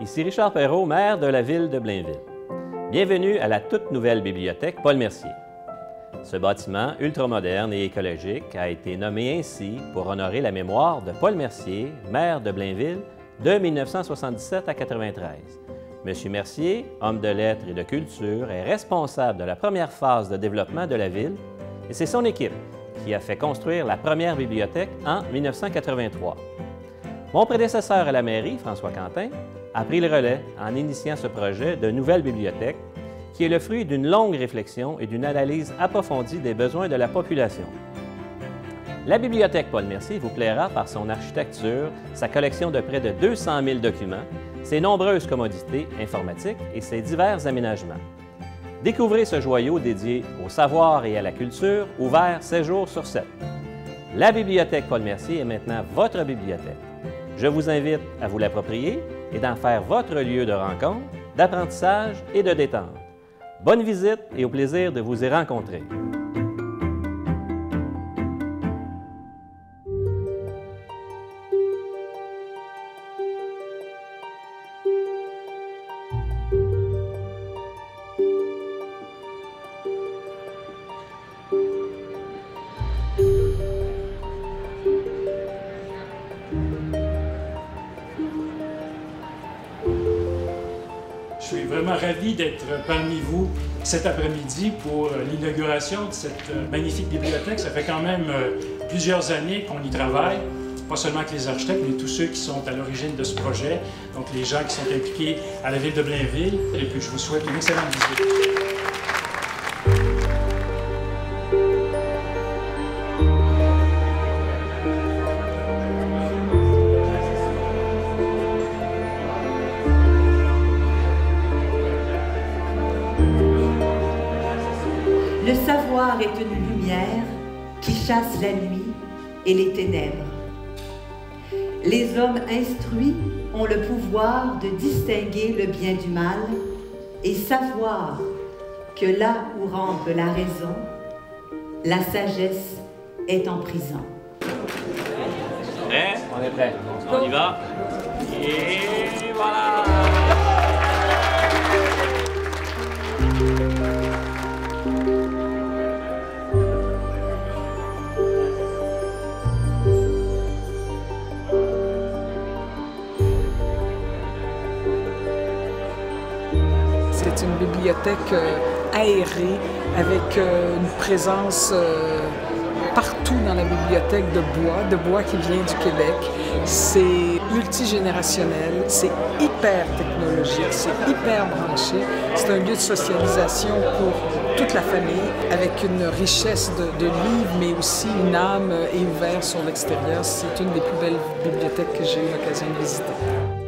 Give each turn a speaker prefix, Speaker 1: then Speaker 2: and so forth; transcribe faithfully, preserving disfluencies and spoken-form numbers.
Speaker 1: Ici Richard Perrault, maire de la ville de Blainville. Bienvenue à la toute nouvelle bibliothèque Paul Mercier. Ce bâtiment ultramoderne et écologique a été nommé ainsi pour honorer la mémoire de Paul Mercier, maire de Blainville, de mille neuf cent soixante-dix-sept à quatre-vingt-treize. Monsieur Mercier, homme de lettres et de culture, est responsable de la première phase de développement de la ville et c'est son équipe qui a fait construire la première bibliothèque en mille neuf cent quatre-vingt-trois. Mon prédécesseur à la mairie, François Quentin, a pris le relais en initiant ce projet de nouvelle bibliothèque qui est le fruit d'une longue réflexion et d'une analyse approfondie des besoins de la population. La bibliothèque Paul Mercier vous plaira par son architecture, sa collection de près de deux cent mille documents, ses nombreuses commodités informatiques et ses divers aménagements. Découvrez ce joyau dédié au savoir et à la culture, ouvert sept jours sur sept. La bibliothèque Paul Mercier est maintenant votre bibliothèque. Je vous invite à vous l'approprier et d'en faire votre lieu de rencontre, d'apprentissage et de détente. Bonne visite et au plaisir de vous y rencontrer.
Speaker 2: Je suis vraiment ravi d'être parmi vous cet après-midi pour l'inauguration de cette magnifique bibliothèque. Ça fait quand même plusieurs années qu'on y travaille, pas seulement avec les architectes, mais tous ceux qui sont à l'origine de ce projet, donc les gens qui sont impliqués à la ville de Blainville. Et puis je vous souhaite une excellente visite.
Speaker 3: Le savoir est une lumière qui chasse la nuit et les ténèbres. Les hommes instruits ont le pouvoir de distinguer le bien du mal et savoir que là où rampe la raison, la sagesse est en prison.
Speaker 1: Prêt? On est prêt. On y va. Et voilà!
Speaker 4: C'est une bibliothèque euh, aérée avec euh, une présence euh, partout dans la bibliothèque de bois, de bois qui vient du Québec. C'est multigénérationnel, c'est hyper technologique, c'est hyper branché. C'est un lieu de socialisation pour toute la famille avec une richesse de, de livres, mais aussi une âme et ouverte sur l'extérieur. C'est une des plus belles bibliothèques que j'ai eu l'occasion de visiter.